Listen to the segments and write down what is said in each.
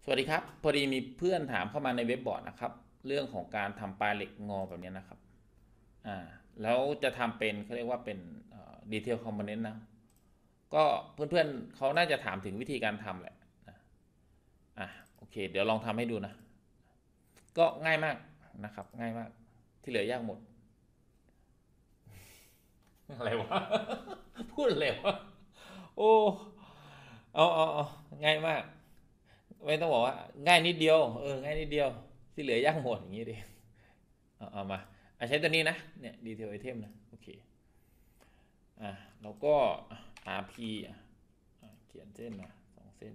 สวัสดีครับพอดีมีเพื่อนถามเข้ามาในเว็บบอร์ดนะครับเรื่องของการทำปลายเหล็กงอแบบนี้นะครับอ่าแล้วจะทำเป็นเขาเรียกว่าเป็นดีเทลคอมโพเนนต์นะก็เพื่อนๆเขาน่าจะถามถึงวิธีการทำแหละนะโอเคเดี๋ยวลองทำให้ดูนะก็ง่ายมากนะครับง่ายมากที่เหลือยากหมดอะไรวะพูดอะไรวะโอ้เอาง่ายมากไม่ต้องบอกว่าง่ายนิดเดียวง่ายนิดเดียวที่เหลือยากหมดอย่างนี้ดิ เอามาใช้ตัวนี้นะเนี่ยดีเทลไอเทมนะโอเคแล้วก็ RP เขียนเส้นมา2 เส้น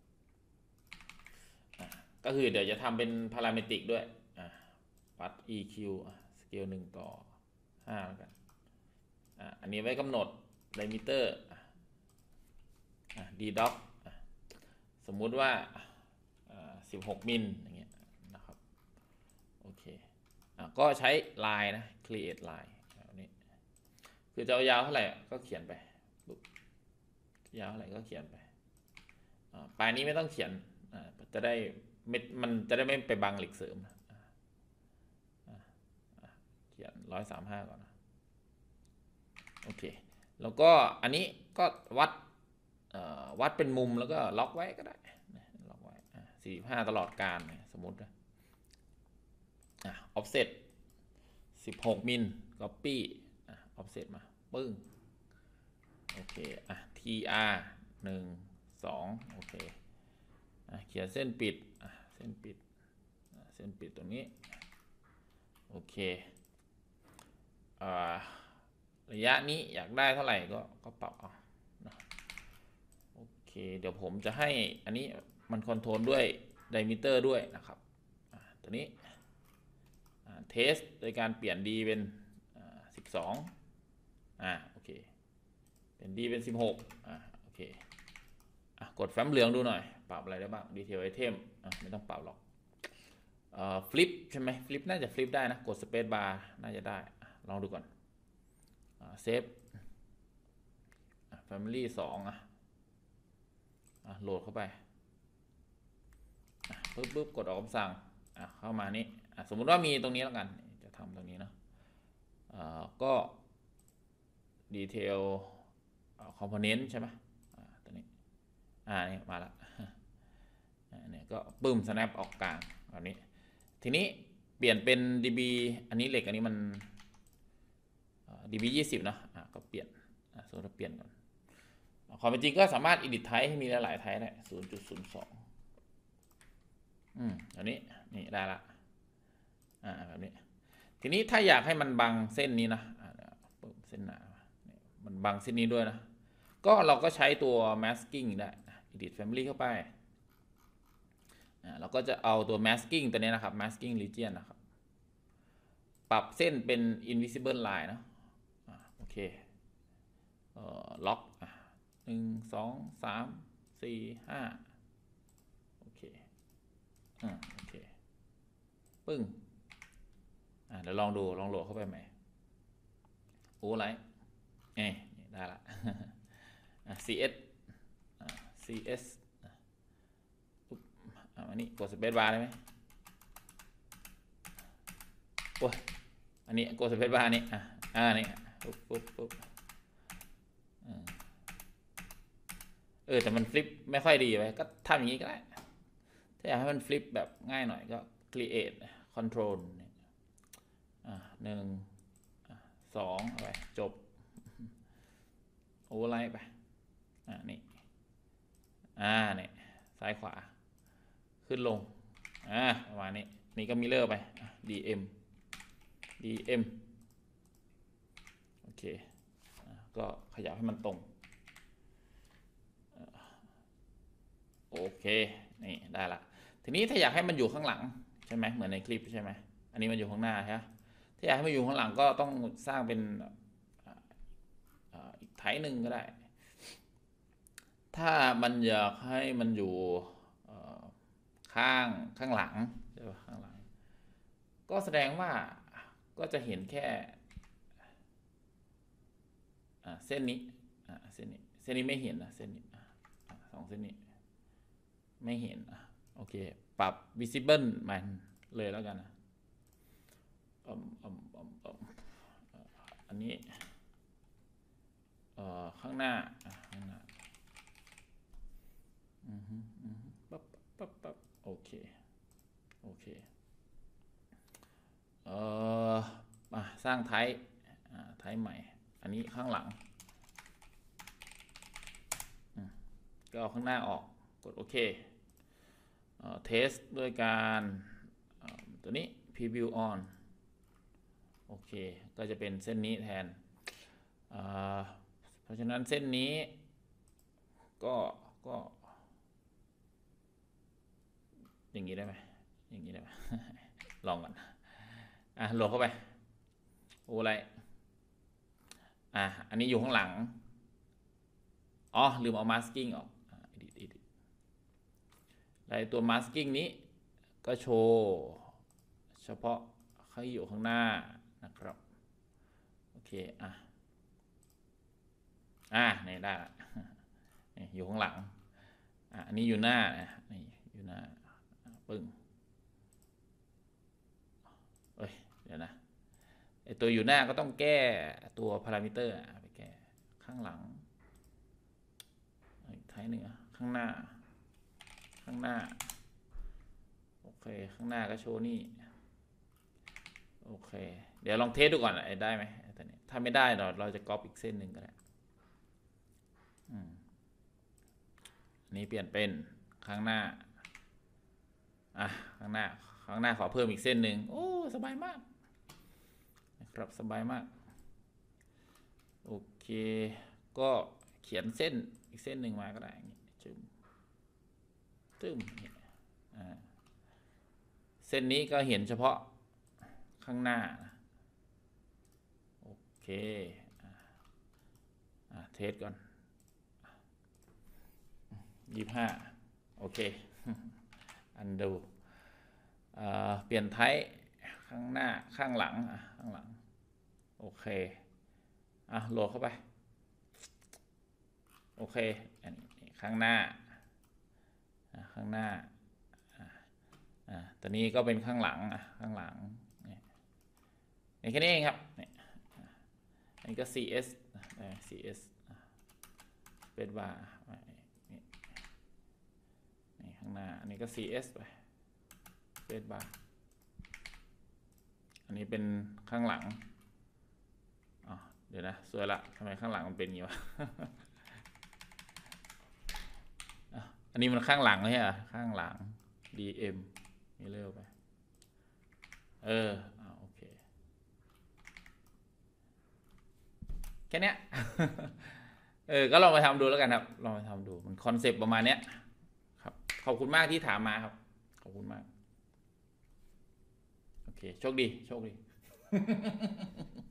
ก็คือเดี๋ยวจะทำเป็นพาราเมตริกด้วยวัด EQ สเกล1:5แล้วกันอันนี้ไว้กำหนดไดมิเตอร์ดีด็อกสมมุติว่า16 มิลอย่างเงี้ยนะครับโอเคก็ใช้ลายนะ create ลายแบบนี้คือจะเอายาวเท่าไหร่ก็เขียนไปยาวเท่าไหร่ก็เขียนไปปลายนี้ไม่ต้องเขียนจะได้มันจะได้ไม่ไปบังเหล็กเสริมเขียน135ก่อนนะโอเคแล้วก็อันนี้ก็วัดเป็นมุมแล้วก็ล็อกไว้ก็ได้ล็อกไว้45ตลอดการสมมตินะoffset 16 มิล copy offset มาปึ้งโอเคtr 1 2โอเคเขียนเส้นปิดเส้นปิดตรงนี้โอเคระยะนี้อยากได้เท่าไหร่ก็ปรับเอาโอเคเดี๋ยวผมจะให้อันนี้มันคอนโทรลด้วยไดมิเตอร์ด้วยนะครับตัวนี้เทสโดยการเปลี่ยน d เป็น12โอเคเปลี่ยน d เป็น16โอเคกดแฟ้มเหลืองดูหน่อยปรับอะไรได้บ้างดีเทลไอเทมไม่ต้องปรับหรอกฟลิปใช่ไหมฟลิปน่าจะฟลิปได้นะกดสเปซบาร์น่าจะได้ลองดูก่อนเซฟFamily 2โหลดเข้าไปปึ๊บกดออกคำสั่งเข้ามานี้สมมุติว่ามีตรงนี้แล้วกันจะทำตรงนี้เนาะก็ดีเทลคอมโพเนนต์ใช่ไหมตัวนี้นี่มาละเนี่ยก็ปึ้ม snap ออกกลางแบบนี้ทีนี้เปลี่ยนเป็น db อันนี้เหล็กอันนี้มัน db 20นะก็เปลี่ยนสมมติเปลี่ยนก่อนความเป็นจริงก็สามารถ edit type ให้มีหลายๆ type ได้ 0.02อันนี้นี่ได้ละแบบนี้ทีนี้ถ้าอยากให้มันบังเส้นนี้นะเส้นหนามันบังเส้นนี้ด้วยนะก็เราก็ใช้ตัว masking ได้ edit family เข้าไปเราก็จะเอาตัว masking ตัวนี้นะครับ masking region นะครับปรับเส้นเป็น invisible line นะโอเคล็อก1 2 3 4 5โอเคโอเคปึ้งเดี๋ยวลองดูลองโหลดเข้าไปใหม่โอ้ไรนี่ได้ละcs cs อันนี้กดสเปซบาร์ได้ไหมโอ้ยอันนี้กดสเปซบาร์นี่นี่ปุ๊บแต่มันฟลิปไม่ค่อยดีไปก็ทำอย่างนี้ก็ได้ถ้าอยากให้มันฟลิปแบบง่ายหน่อยก็ create control 1 2ไปจบโอเวอร์ไลท์ไปนี่นี่ซ้ายขวาขึ้นลงประมาณนี้นี่ก็มิเลอร์ไปdm โอเคก็ขยับให้มันตรงโอเคนี่ได้ละทีนี้ถ้าอยากให้มันอยู่ข้างหลังใช่ไหมเหมือนในคลิปใช่ไหมอันนี้มันอยู่ข้างหน้าใช่ไหมถ้าอยากให้มันอยู่ข้างหลังก็ต้องสร้างเป็นอีกไทป์หนึ่งก็ได้ถ้ามันอยากให้มันอยู่ข้างหลังใช่ป่ะข้างหลังก็แสดงว่าก็จะเห็นแค่เส้นนี้เส้นนี้ไม่เห็นนะเส้นนี้2 เส้นนี้ไม่เห็นโอเคปรับ visible มันเลยแล้วกันนะอันนี้ข้างหน้าปั๊บโอเคสร้างไทป์ใหม่อันนี้ข้างหลังก็เอาข้างหน้าออกกดโอเคเทสด้วยการตัวนี้ preview on โอเคก็จะเป็นเส้นนี้แทนเพราะฉะนั้นเส้นนี้ก็อย่างนี้ได้ไหมลองก่อนโหลดเข้าไปโอ้อะไรอันนี้อยู่ข้างหลังลืมเอา masking ออกedit แล้วตัว masking นี้ก็โชว์เฉพาะเขาอยู่ข้างหน้านะครับโอเคนี่ได้ละนี่อยู่ข้างหลังอันนี้อยู่หน้านี่อยู่หน้าปึ้งเดี๋ยวนะไอตัวอยู่หน้าก็ต้องแก้ตัวพารามิเตอร์ไปแก้ข้างหลังอีกท้ายหนึ่งข้างหน้าโอเคข้างหน้าก็โชว์นี่โอเคเดี๋ยวลองเทสดูก่อนได้ไหมตอนนี้ถ้าไม่ได้เราจะก๊อปอีกเส้นหนึ่งก็ได้อันนี้เปลี่ยนเป็นข้างหน้าข้างหน้าขอเพิ่มอีกเส้นหนึ่งโอ้สบายมากนะครับสบายมากโอเคก็เขียนเส้นอีกเส้นหนึ่งมาก็ได้อย่างนี้ตึ้มเส้นนี้ก็เห็นเฉพาะข้างหน้าโอเคเทสก่อน25โอเคอันดูเปลี่ยนไทป์ข้างหน้าข้างหลังโอเคโหลดเข้าไปโอเคอันนี้ข้างหน้าตอนนี้ก็เป็นข้างหลังนี่แค่นี้เองครับอันนี้ก็ CS เป็นบาร์นี่ข้างหน้าอันนี้ก็ CS ไปเป็นบาร์อันนี้เป็นข้างหลังเดี๋ยวนะสวยละทำไมข้างหลังมันเป็นอย่างนี้วะ อันนี้มันข้างหลังไม่ใช่เหรอข้างหลัง DM นี่เร็วไปโอเคแค่นี้ ก็ลองไปทำดูแล้วกันครับลองไปทำดูมันคอนเซปต์ประมาณนี้ครับขอบคุณมากที่ถามมาครับขอบคุณมากโอเคโชคดี